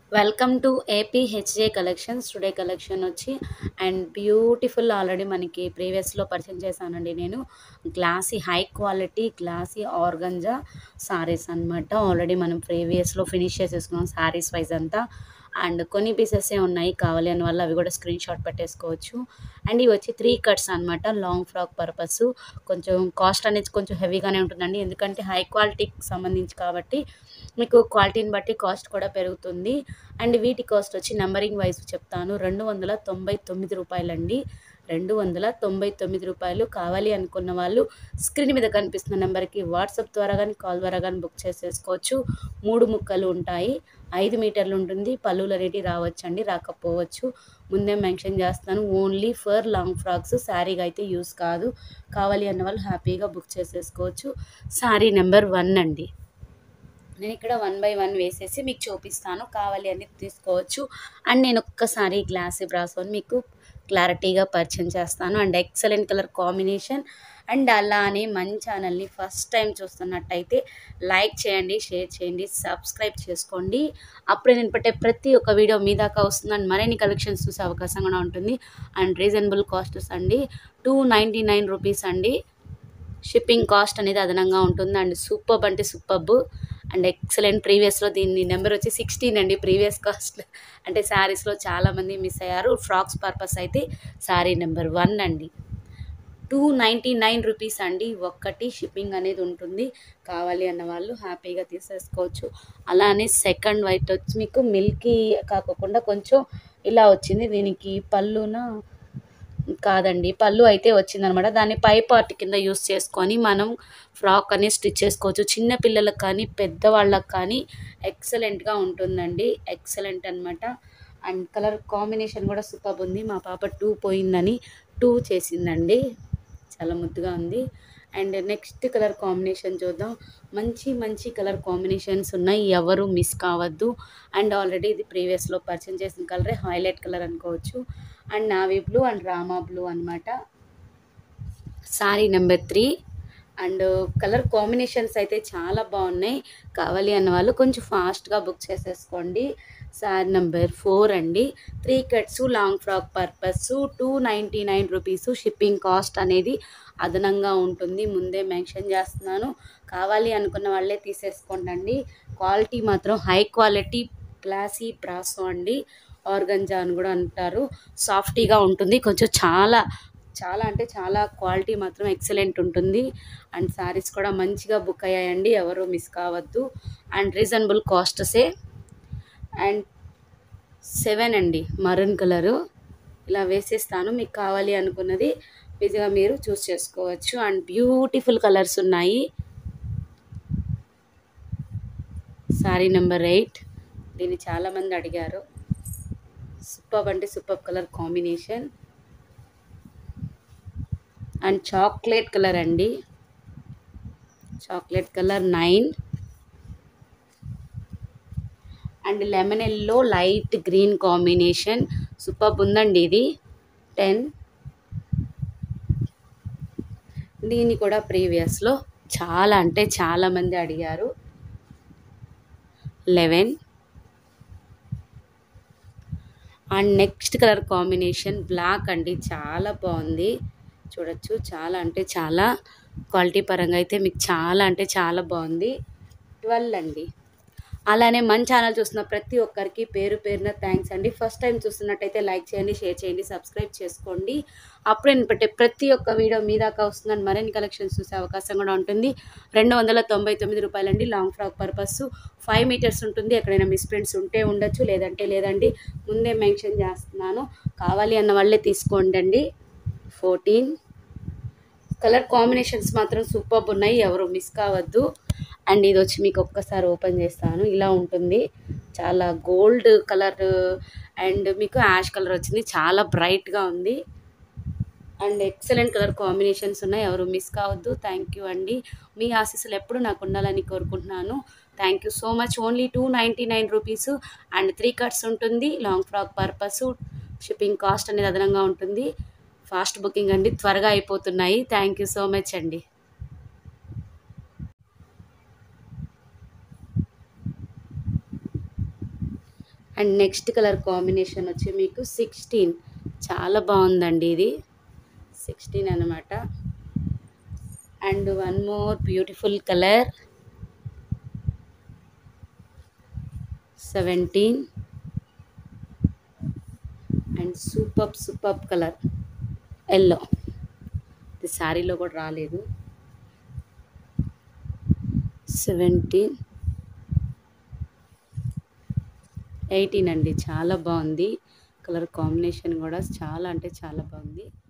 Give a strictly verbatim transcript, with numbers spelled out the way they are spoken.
Welcome to AP HJ collections. Today collection వచ్చి and beautiful already మనకి ప్రీవియస్లో పరిచయం చేశానండి నేను. Glossy high quality glossy organza saris అనమాట. ఆల్రెడీ మనం ప్రీవియస్లో ఫినిష్ చేసేసుకున్నాం సారీస్ వైజ్ అంతా. అండ్ కొన్ని పీసెసే ఉన్నాయి, కావాలి అని వల్ల అవి కూడా స్క్రీన్ షాట్ పెట్టేసుకోవచ్చు. అండ్ ఇవి వచ్చి త్రీ కట్స్ అనమాట, లాంగ్ ఫ్రాక్ పర్పస్. కొంచెం కాస్ట్ అనేది కొంచెం హెవీగానే ఉంటుందండి, ఎందుకంటే హై క్వాలిటీకి సంబంధించి కాబట్టి మీకు క్వాలిటీని బట్టి కాస్ట్ కూడా పెరుగుతుంది. అండ్ వీటి కాస్ట్ వచ్చి నెంబరింగ్ వైజ్ చెప్తాను. రెండు వందల తొంభై తొమ్మిది రూపాయలండి. రెండు వందల తొంభై తొమ్మిది రూపాయలు. కావాలి అనుకున్న వాళ్ళు స్క్రీన్ మీద కనిపిస్తున్న నెంబర్కి వాట్సాప్ ద్వారా కానీ కాల్ ద్వారా కానీ బుక్ చేసేసుకోవచ్చు. మూడు ముక్కలు ఉంటాయి, ఐదు మీటర్లు ఉంటుంది. పళ్ళులు అనేటివి రావచ్చండి, రాకపోవచ్చు. ముందే మెన్షన్ చేస్తాను, ఓన్లీ ఫర్ లాంగ్ ఫ్రాక్స్, శారీగా అయితే యూస్ కాదు. కావాలి అన్న వాళ్ళు హ్యాపీగా బుక్ చేసేసుకోవచ్చు. శారీ నెంబర్ వన్ అండి. నేను ఇక్కడ వన్ బై వన్ వేసేసి మీకు చూపిస్తాను, కావాలి అని తీసుకోవచ్చు. అండ్ నేను ఒక్కసారి గ్లాసీ బ్రాసోని మీకు క్లారిటీగా పరిచయం చేస్తాను. And excellent colour combination. And అలానే మన ఛానల్ని ఫస్ట్ టైం చూస్తున్నట్టయితే లైక్ చేయండి, షేర్ చేయండి, సబ్స్క్రైబ్ చేసుకోండి. అప్పుడే నేను పెట్టే ప్రతి ఒక్క వీడియో మీ దాకా వస్తుంది. అండ్ మరిన్ని కలెక్షన్స్ చూసే అవకాశం కూడా ఉంటుంది. అండ్ రీజనబుల్ కాస్ట్స్ అండి, టూ నైంటీ నైన్ రూపీస్ అండి. షిప్పింగ్ కాస్ట్ అనేది అదనంగా ఉంటుంది. అండ్ సూపర్బ్ అంటే సూపర్బ్ అండ్ ఎక్సలెంట్. ప్రీవియస్లో దీని నెంబర్ వచ్చి సిక్స్టీన్ అండి. ప్రీవియస్ కాస్ట్ అంటే శారీస్లో చాలామంది మిస్ అయ్యారు. ఫ్రాక్స్ పర్పస్ అయితే శారీ నెంబర్ వన్ అండి. టూ నైంటీ నైన్ రూపీస్ అండి ఒక్కటి. షిప్పింగ్ అనేది ఉంటుంది, కావాలి అన్న వాళ్ళు హ్యాపీగా తీసేసుకోవచ్చు. అలానే సెకండ్ వైట్ వచ్చి మీకు మిల్కీ కాకుండా కొంచెం ఇలా వచ్చింది. దీనికి పళ్ళున కాదండి, పళ్ళు అయితే వచ్చిందనమాట. దాన్ని పై పార్ట్ కింద యూస్ చేసుకొని మనం ఫ్రాక్ అనేది స్టిచ్ చేసుకోవచ్చు. చిన్న పిల్లలకు కానీ పెద్దవాళ్ళకి కానీ ఎక్సలెంట్గా ఉంటుందండి, ఎక్సలెంట్ అనమాట. అండ్ కలర్ కాంబినేషన్ కూడా సూపర్ ఉంది. మా పాప టూ పోయిందని టూ చేసిందండి, చాలా ముద్దుగా ఉంది. అండ్ నెక్స్ట్ కలర్ కాంబినేషన్ చూద్దాం. మంచి మంచి కలర్ కాంబినేషన్స్ ఉన్నాయి, ఎవరు మిస్ కావద్దు. అండ్ ఆల్రెడీ ఇది ప్రీవియస్లో పర్చేజ్ చేసిన కలరే, హైలైట్ కలర్ అనుకోవచ్చు. And navy blue and Rama blue అనమాట. Sari number three. And colour combinations అయితే చాలా బాగున్నాయి, కావాలి అన్న వాళ్ళు కొంచెం ఫాస్ట్గా బుక్ చేసేసుకోండి. సారీ నెంబర్ ఫోర్ అండి. Three cuts long frock purpose, two ninety nine rupees. Shipping cost అనేది అదనంగా ఉంటుంది, ముందే మెన్షన్ చేస్తున్నాను. కావాలి అనుకున్న వాళ్ళే తీసేసుకోండి. క్వాలిటీ మాత్రం హై క్వాలిటీ గ్లాసీ బ్రాసో అండి. ఆర్గంజా అని కూడా అంటారు. సాఫ్టీగా ఉంటుంది, కొంచెం చాలా చాలా అంటే చాలా క్వాలిటీ మాత్రం ఎక్సలెంట్ ఉంటుంది. అండ్ శారీస్ కూడా మంచిగా బుక్ అయ్యాయండి, ఎవరు మిస్ కావద్దు. అండ్ రీజనబుల్ కాస్ట్సే. అండ్ సెవెన్ అండి, మరూన్ కలరు. ఇలా వేసేస్తాను, మీకు కావాలి అనుకున్నది ఈజీగా మీరు చూస్ చేసుకోవచ్చు. అండ్ బ్యూటిఫుల్ కలర్స్ ఉన్నాయి. Sari number eight. దీన్ని చాలామంది అడిగారు. సూపర్ అంటే super colour combination. And chocolate colour అండి, chocolate colour nine. And lemon yellow light green combination super ఉందండి ఇది, టెన్. దీన్ని కూడా ప్రీవియస్లో చాలా అంటే చాలామంది అడిగారు, eleven. And next colour combination black అండి, చాలా బాగుంది, చూడొచ్చు. చాలా అంటే చాలా క్వాలిటీ పరంగా అయితే మీకు చాలా అంటే చాలా బాగుంది, ట్వెల్వ్ అండి. అలానే మన ఛానల్ చూస్తున్న ప్రతి ఒక్కరికి పేరు పేరున థ్యాంక్స్ అండి. ఫస్ట్ టైం చూస్తున్నట్టయితే లైక్ చేయండి, షేర్ చేయండి, సబ్స్క్రైబ్ చేసుకోండి. అప్పుడే నేను పెట్టే ప్రతి ఒక్క వీడియో మీ దాకా వస్తుందని మరిన్ని కలెక్షన్స్ చూసే అవకాశం కూడా ఉంటుంది. రెండు వందల తొంభై తొమ్మిది రూపాయలండి. Long frock purpose five metres ఉంటుంది. ఎక్కడైనా మిస్ప్రింట్స్ ఉంటే ఉండొచ్చు, లేదంటే లేదండి, ముందే మెన్షన్ చేస్తున్నాను, కావాలి అన్న వాళ్ళే తీసుకోండి అండి. ఫోర్టీన్. కలర్ కాంబినేషన్స్ మాత్రం సూపర్ ఉన్నాయి, ఎవరు మిస్ కావద్దు. అండ్ ఇది వచ్చి మీకు ఒక్కసారి ఓపెన్ చేస్తాను, ఇలా ఉంటుంది. చాలా గోల్డ్ కలర్ అండ్ మీకు యాష్ కలర్ వచ్చింది, చాలా బ్రైట్గా ఉంది. అండ్ ఎక్సలెంట్ కలర్ కాంబినేషన్స్ ఉన్నాయి, ఎవరు మిస్ కావద్దు. థ్యాంక్ యూ అండి, మీ ఆశీస్సులు ఎప్పుడు నాకు ఉండాలని కోరుకుంటున్నాను. Thank you so much. Only two ninety nine rupees. And three cuts ఉంటుంది, long frock purpose. Shipping cost అనేది అదనంగా ఉంటుంది. ఫాస్ట్ బుకింగ్ అండి, త్వరగా అయిపోతున్నాయి. థ్యాంక్ యూ సో మచ్ అండి. అండ్ నెక్స్ట్ కలర్ కాంబినేషన్ వచ్చి మీకు సిక్స్టీన్, చాలా బాగుందండి ఇది సిక్స్టీన్ అనమాట. And one more beautiful colour seventeen. And super super colour yellow, ఇది శారీలో కూడా రాలేదు. సెవెంటీన్, ఎయిటీన్ అండి, చాలా బాగుంది కలర్ కాంబినేషన్ కూడా చాలా అంటే చాలా బాగుంది.